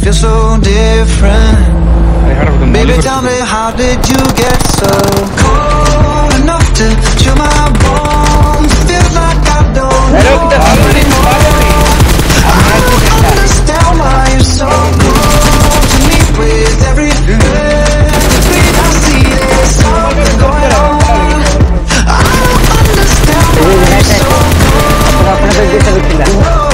feels so different. Baby, tell me, how did you get so cold enough to chill my bones? Feels like I don't know anymore. I don't understand why you're so cold to me. With every beat I see there's something going on. I don't understand why you're so cold.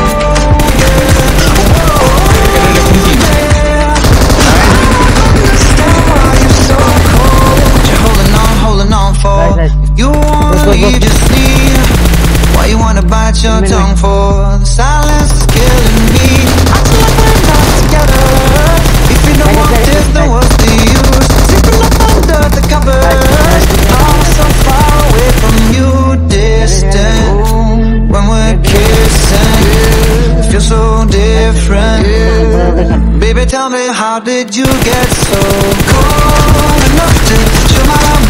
You want, you just need. Why you wanna bite your tongue for? The silence is killing me. I feel like we're not together. If you don't want this, then what's the use? Sleeping up under the covers. I'm so far away from you, distant. When we're kissing, it feels so different. Baby, tell me, how did you get so cold enough to chill my